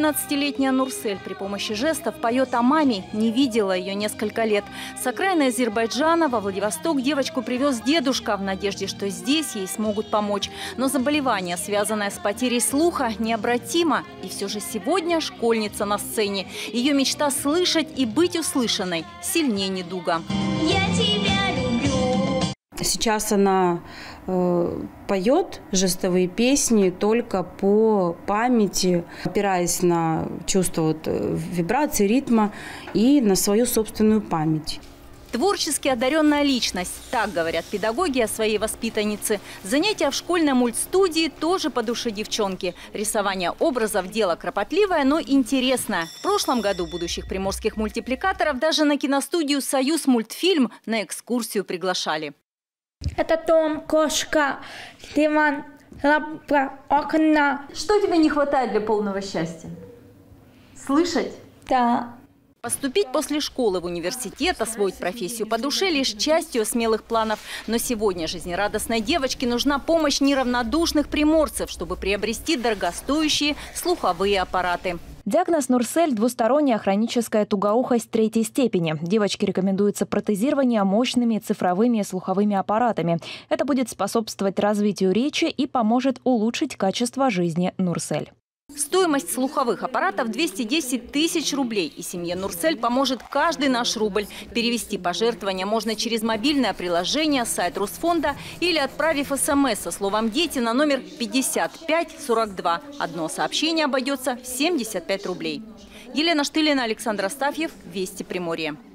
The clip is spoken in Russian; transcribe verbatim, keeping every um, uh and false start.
двенадцатилетняя Нурсель при помощи жестов поет о маме, не видела ее несколько лет. С окраины Азербайджана во Владивосток девочку привез дедушка в надежде, что здесь ей смогут помочь. Но заболевание, связанное с потерей слуха, необратимо. И все же сегодня школьница на сцене. Ее мечта слышать и быть услышанной сильнее недуга. Я тебя люблю. Сейчас она э, поет жестовые песни только по памяти, опираясь на чувство вот, вибрации, ритма и на свою собственную память. Творчески одаренная личность, так говорят педагоги о своей воспитаннице. Занятия в школьной мультстудии тоже по душе девчонки. Рисование образов – дело кропотливое, но интересное. В прошлом году будущих приморских мультипликаторов даже на киностудию «Союз мультфильм» на экскурсию приглашали. Это Том, кошка, диван, лампа, окна. Что тебе не хватает для полного счастья? Слышать? Да. Поступить после школы в университет, освоить профессию по душе – лишь частью смелых планов. Но сегодня жизнерадостной девочке нужна помощь неравнодушных приморцев, чтобы приобрести дорогостоящие слуховые аппараты. Диагноз Нурсель – двусторонняя хроническая тугоухость третьей степени. Девочке рекомендуется протезирование мощными цифровыми слуховыми аппаратами. Это будет способствовать развитию речи и поможет улучшить качество жизни Нурсель. Стоимость слуховых аппаратов – двести десять тысяч рублей. И семье Нурсель поможет каждый наш рубль. Перевести пожертвования можно через мобильное приложение, сайт Русфонда или отправив СМС со словом «Дети» на номер пятьдесят пять сорок два. Одно сообщение обойдется в семьдесят пять рублей. Елена Штылина, Александр Астафьев. Вести Приморье.